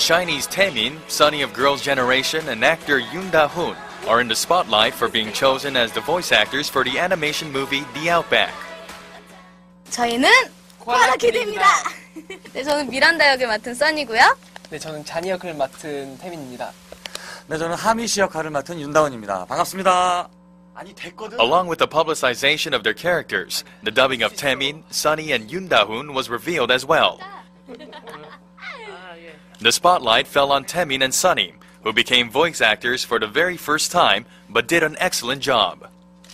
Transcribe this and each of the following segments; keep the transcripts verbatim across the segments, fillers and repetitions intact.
Shiny's Taemin, Sunny of Girls' Generation, and actor Yoon Da-hoon are in the spotlight for being chosen as the voice actors for the animation movie The Outback. 저희는 코알라 키드입니다. 네, 저는 미란다 역을 맡은 써니고요. 네, 저는 자니 역을 맡은 태민입니다. 네, 저는 하미 씨 역할을 맡은 윤다운입니다. 반갑습니다. 아니, 됐거든. Along with the publicization of their characters, the dubbing of Taemin, Sunny, and Yoon Da-hoon was revealed as well. The spotlight fell on Taemin and Sunny, who became voice actors for the very first time, but did an excellent job.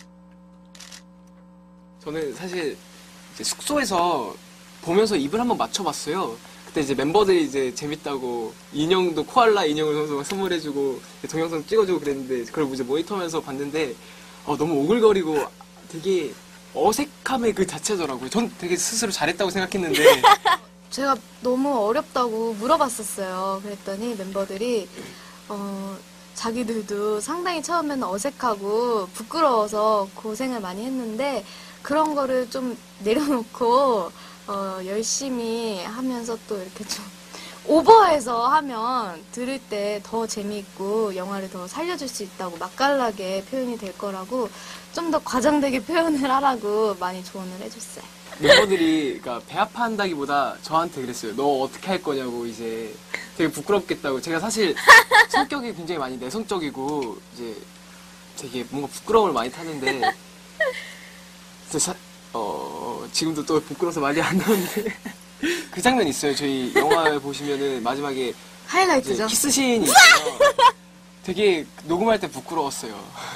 저는 사실 이제 숙소에서 보면서 입을 한번 맞춰봤어요. 그때 이제 멤버들이 이제 재밌다고 인형도 코알라 인형을 선물해주고 동영상 찍어주고 그랬는데 그걸 이제 모니터하면서 봤는데 어, 너무 오글거리고 되게 어색함의 그 자체더라고요. 전 되게 스스로 잘했다고 생각했는데 제가 너무 어렵다고 물어봤었어요. 그랬더니 멤버들이 어, 자기들도 상당히 처음에는 어색하고 부끄러워서 고생을 많이 했는데 그런 거를 좀 내려놓고 어, 열심히 하면서 또 이렇게 좀 오버해서 하면 들을 때 더 재미있고 영화를 더 살려줄 수 있다고 맛깔나게 표현이 될 거라고 좀 더 과장되게 표현을 하라고 많이 조언을 해줬어요. 멤버들이 그러니까 배 아파한다기보다 저한테 그랬어요. 너 어떻게 할 거냐고 이제 되게 부끄럽겠다고. 제가 사실 성격이 굉장히 많이 내성적이고 이제 되게 뭔가 부끄러움을 많이 타는데 사, 어, 지금도 또 부끄러워서 말이 안 나오는데 그 장면 있어요. 저희 영화에 보시면은 마지막에 하이라이트죠. 키스씬이 있어요. 되게 녹음할 때 부끄러웠어요.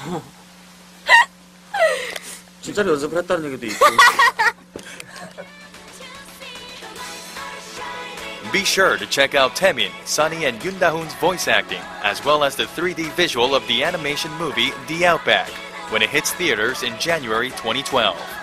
진짜로 연습을 했다는 얘기도 있고. Be sure to check out Taemin, Sunny, and Yoon Da-hoon's voice acting, as well as the three D visual of the animation movie The Outback, when it hits theaters in January twenty twelve.